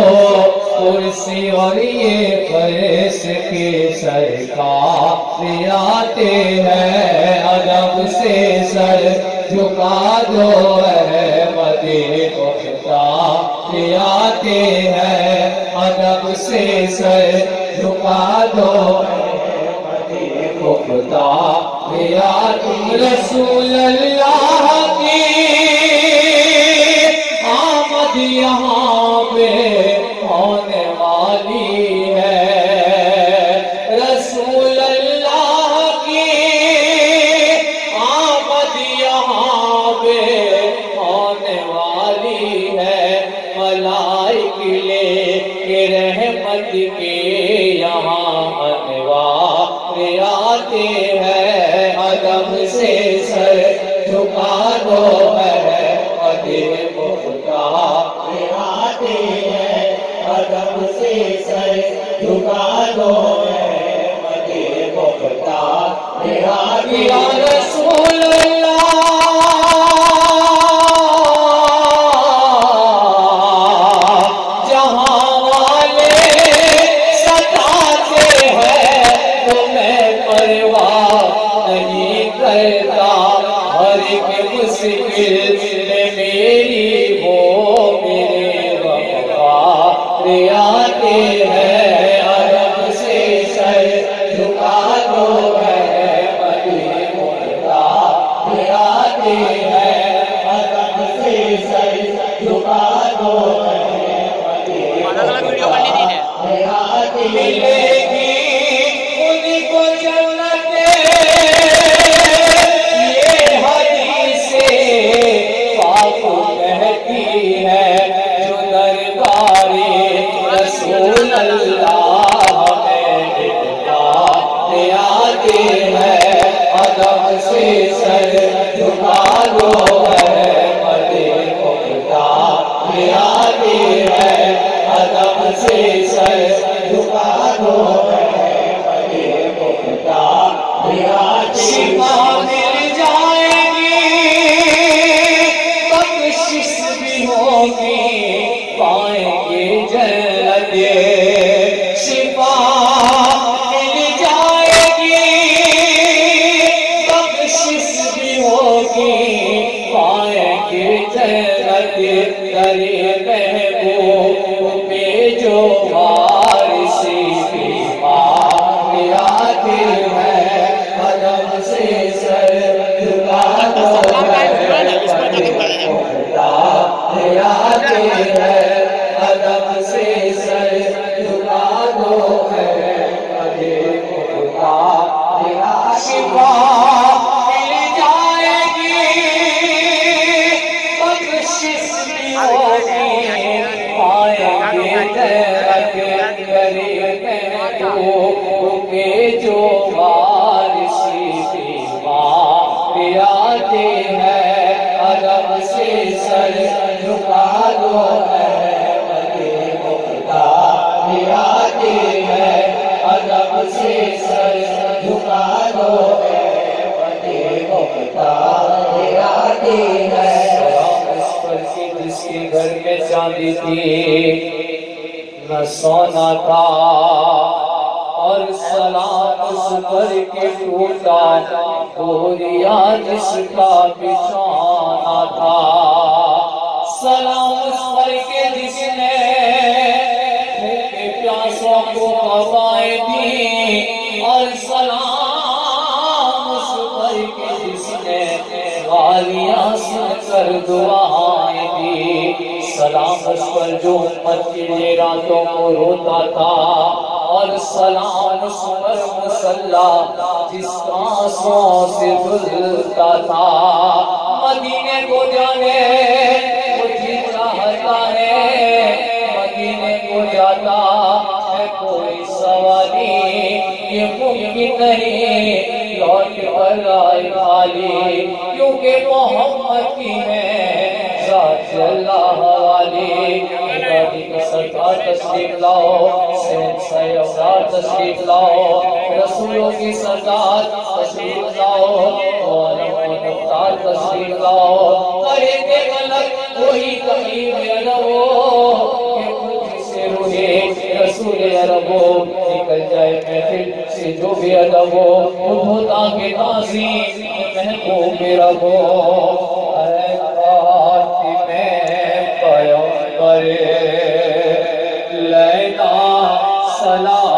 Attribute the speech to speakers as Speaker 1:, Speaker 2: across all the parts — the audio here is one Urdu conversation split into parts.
Speaker 1: کرسی اور یہ فرش کی سرکار آتے ہیں، ادب سے سر جھکا دو احمد مختار آتے ہیں، ادب سے سر جھکا دو احمد مختار آتے ہیں۔ رسول اللہ کی آمد یہاں پہ ہونے والی ہے، رسول اللہ کی آمد یہاں پہ ہونے والی ہے، ملائک لے کے رحمت کے یہاں انوار آتے ہیں، ادب سے سر جھکا دو احمد مختار آتے ہیں، ادب سے سر جھکا دو احمد مختار آتے ہیں۔ یا رسول اللہ جہاں والے ستاتے ہیں تمہیں پرواہ نہیں کرتا، ہر ایک مشکل میں میری وہ میرے وفادار آتے ہیں، ادب سے سر جھکا دو احمد مختار آتے ہیں، ادب سے سر جھکا دو احمد مختار آتے ہیں۔ شفا مل جائے گی، بخشش بھی ہوگی، پائیں گے جنت، شفا مل جائے گی، بخشش بھی ہوگی، پائیں گے جنت، درے محبوب پہ جو وارثی بیمار آتے ہیں، ادب سے سر جھکا دو احمد مختار آتے ہیں، ادب سے سر جھکا دو احمد مختار۔ شفا مل جائے گی، بخشش بھی ہوگی، پائیں گے جنت، کرے محبوب کے جو وارثی بیمار آتے ہیں، ادب سے سر جھکا دو احمد مختار آتے ہیں، ادب سے سر جھکا دو احمد مختار آتے ہیں۔ سلام اس پر کی جس کے گھر میں چاندی تھی نہ سونا تھا، اور سلام اس پر کے ٹوٹا گوریا جس کا بچھانا تھا، سلام اس پر کے جس نے بھوکے پیاسوں کو غذائیں دی، اور سلام اس پر کے جس نے غالیاں سن کر دعائیں دی، سلام اس پر جو امت کے لیے راتوں کو روتا تھا، اور سلام اس پر مصلی جس کا آنسوؤں سے دھلتا تھا، مدینے کو جانے مجھے چاہتا ہے، مدینے کو جاتا ہے کوئی سواری، یہ ممکن نہیں لوٹ کر آئے خالی، کیونکہ محمد کی ہے ذات اللہ والی۔ ابراہیم سرکار تشریف لاؤ، شہنشاہ اولاد تشریف لاؤ، رسولوں کی سردار تشریف لاؤ، عالم مختار تشریف لاؤ، کرے دے غلط وہی کہیں میں رہو، کہ مجھ سے رسول عرب ہو، نکل جائے محفل سے جو بھی ادب ہو، خدا کے نازی محبوب رب ہو۔ اے خاتم پیغمبر لینا سلام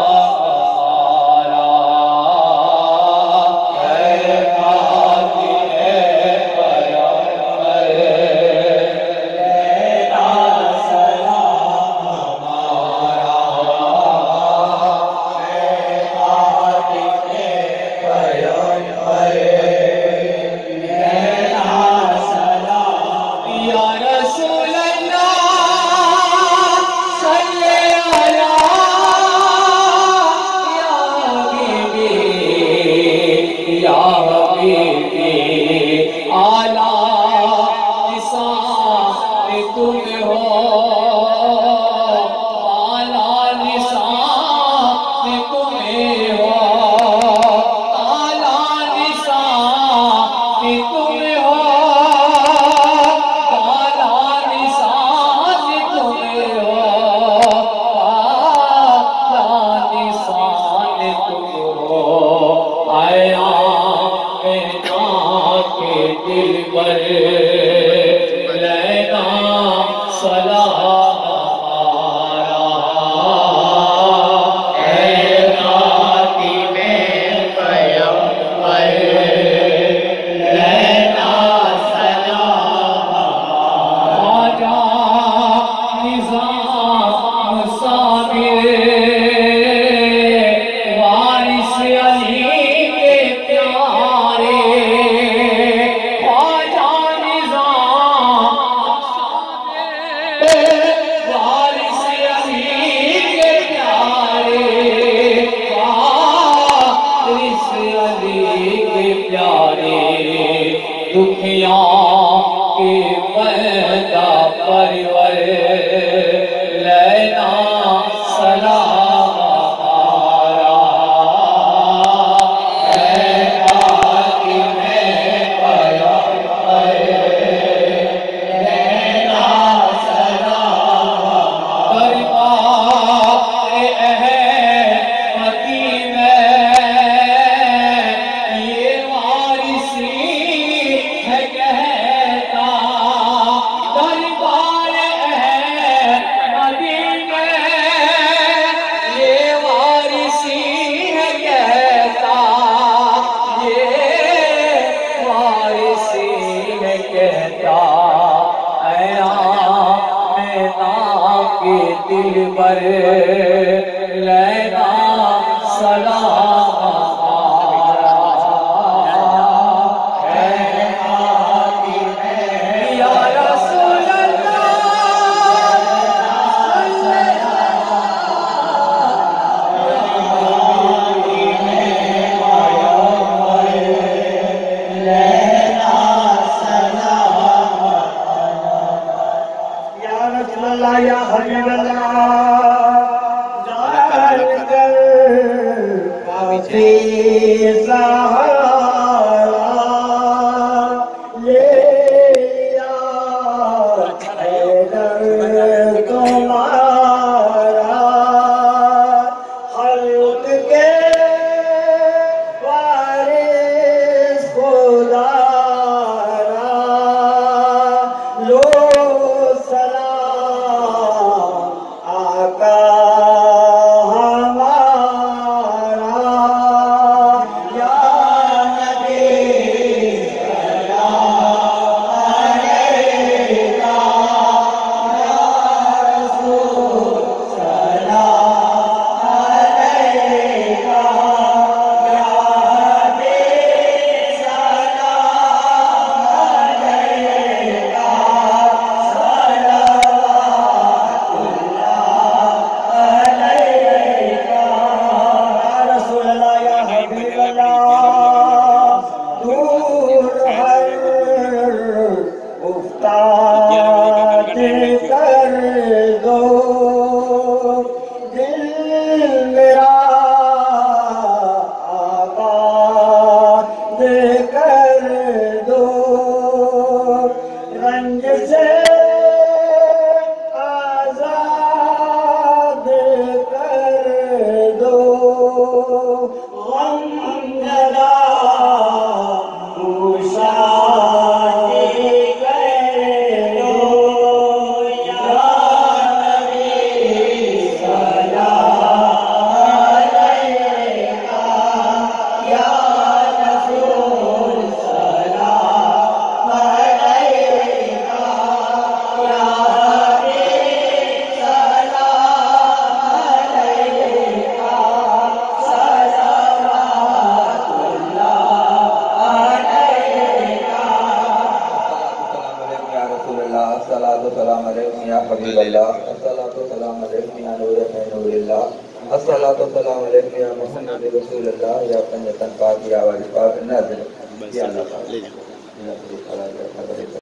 Speaker 2: رسول اللہ، الصلاۃ والسلام علیکم یا حبیب اللہ، الصلاۃ والسلام علیکم یا نور نور اللہ، الصلاۃ والسلام علیکم یا محمد رسول اللہ، یا پنجتن پاک یا والی پاک نازل یا اللہ